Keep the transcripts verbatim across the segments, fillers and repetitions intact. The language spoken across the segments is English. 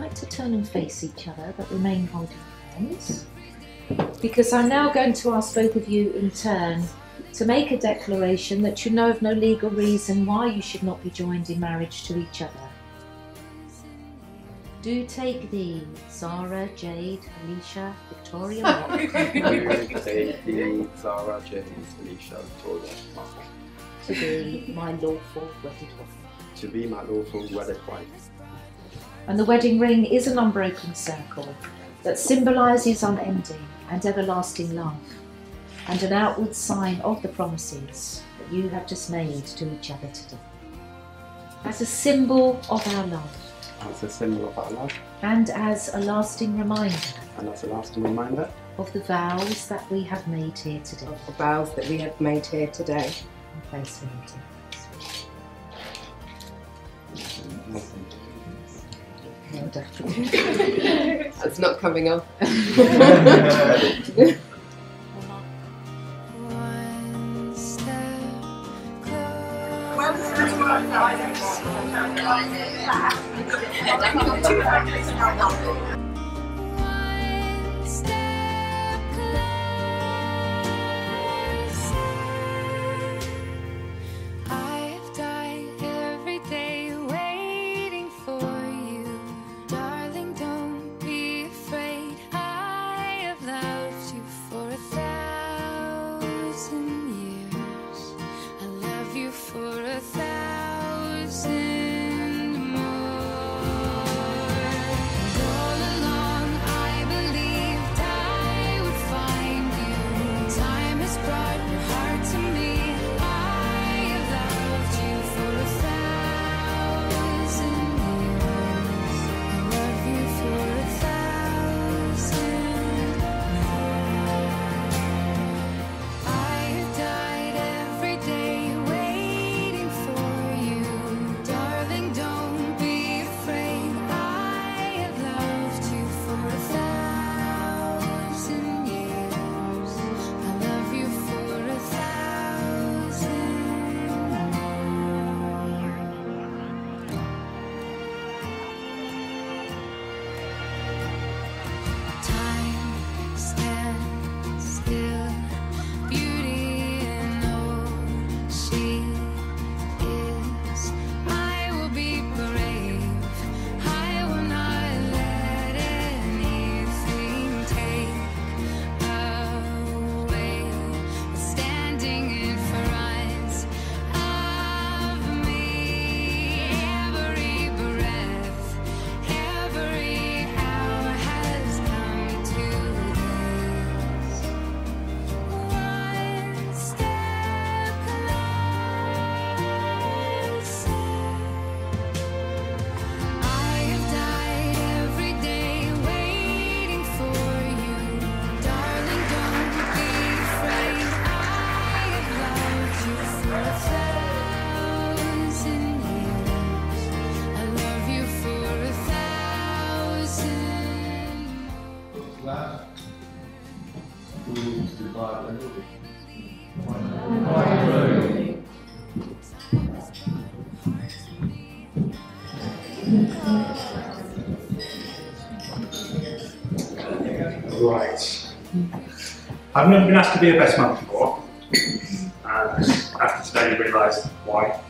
like to turn and face each other, but remain holding hands, because I'm now going to ask both of you in turn to make a declaration that you know of no legal reason why you should not be joined in marriage to each other. Do take thee, Zara, Jade, Alicia, Victoria, Mark. Do take thee, Zara, Jade, Alicia, Victoria, Mark. To be my lawful wedded wife. To be my lawful wedded wife. And the wedding ring is an unbroken circle that symbolises unending and everlasting love, and an outward sign of the promises that you have just made to each other today. As a symbol of our love. As a symbol of our love. And as a lasting reminder. And as a lasting reminder. Of the vows that we have made here today. Of the vows that we have made here today. And place them into. That's not coming off. One step closer. Right. I've never been asked to be a best man before, and after today you realise why.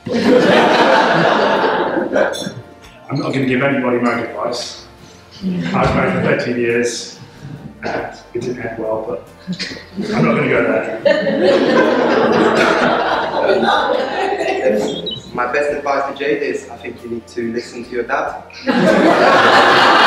I'm not going to give anybody marriage advice. I was married for thirteen years, and it didn't end well, but I'm not going to go there. My best advice to Jade is, I think you need to listen to your dad.